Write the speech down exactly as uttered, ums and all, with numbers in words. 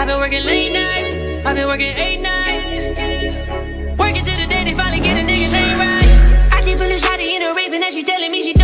I've been working late nights, I've been working eight nights. Working till the day they finally get a nigga name right. I keep pulling shawty in a rave and then she telling me she